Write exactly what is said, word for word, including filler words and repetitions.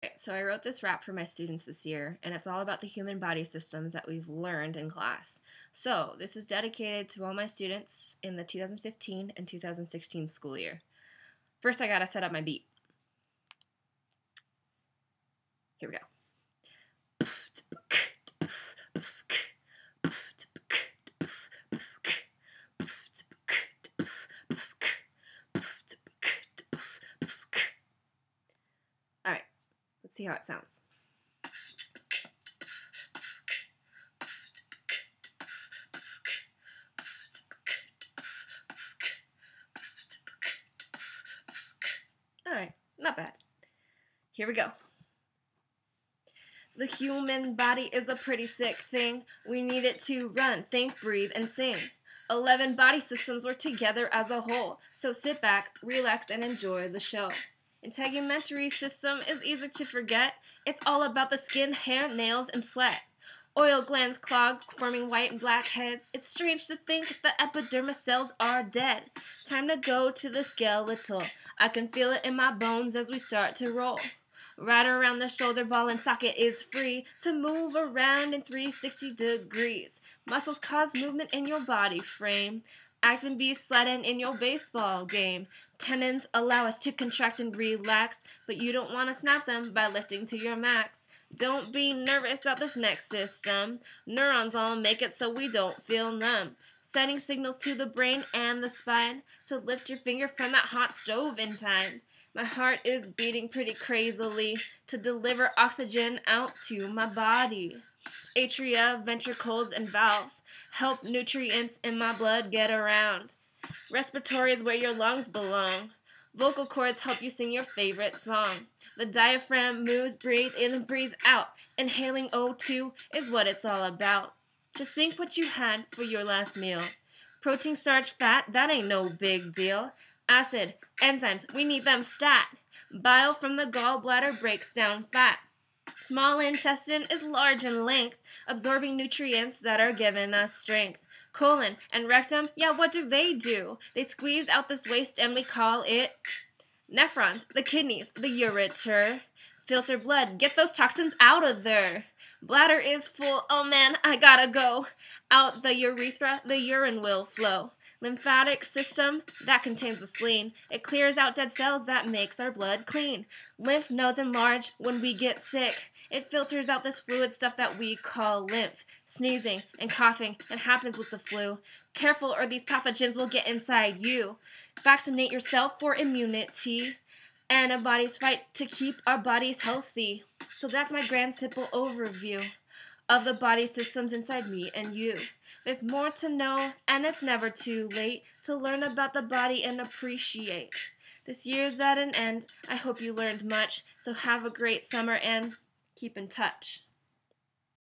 So I wrote this rap for my students this year, and it's all about the human body systems that we've learned in class. So this is dedicated to all my students in the two thousand fifteen and two thousand sixteen school year. First, I gotta set up my beat. Here we go. All right, let's see how it sounds. All right, not bad. Here we go. The human body is a pretty sick thing. We need it to run, think, breathe, and sing. Eleven body systems work together as a whole. So sit back, relax, and enjoy the show. InteguMENTary SYStem is easy to forget. It's all about the skin, hair, nails, and sweat. Oil glands clog, forming white and black heads. It's strange to think the epidermis cells are dead. Time to go to the skeletal. I can feel it in my bones as we start to roll. Right around the shoulder, ball and socket is free to move around in three hundred sixty degrees. Muscles cause movement in your body frame. Actin be slidin in your baseball game. Tendons allow us to contract and relax, but you don't want to snap them by lifting to your max. Don't be nervous about this next system. Neurons all make it so we don't feel numb. Sending signals to the brain and the spine to lift your finger from that hot stove in time. My heart is beating pretty crazily to deliver oxygen out to my body. Atria, ventricles, and valves help nutrients in my blood get around. Respiratory is where your lungs belong. Vocal cords help you sing your favorite song. The diaphragm moves, breathe in and breathe out. Inhaling O two is what it's all about. Just think what you had for your last meal. Protein, starch, fat, that ain't no big deal. Acid, enzymes, we need them stat. Bile from the gallbladder breaks down fat. Small intestine is large in length, absorbing nutrients that are giving us strength. Colon and rectum, yeah, what do they do? They squeeze out this waste and we call it nephrons, the kidneys, the ureter. Filter blood, get those toxins out of there. Bladder is full, oh man, I gotta go. Out the urethra, the urine will flow. Lymphatic system, that contains the spleen. It clears out dead cells that makes our blood clean. Lymph nodes enlarge when we get sick. It filters out this fluid stuff that we call lymph. Sneezing and coughing, it happens with the flu. Careful or these pathogens will get inside you. Vaccinate yourself for immunity. Antibodies fight to keep our bodies healthy. So that's my grand simple overview of the body systems inside me and you. There's more to know, and it's never too late to learn about the body and appreciate. This year's at an end. I hope you learned much, so have a great summer and keep in touch.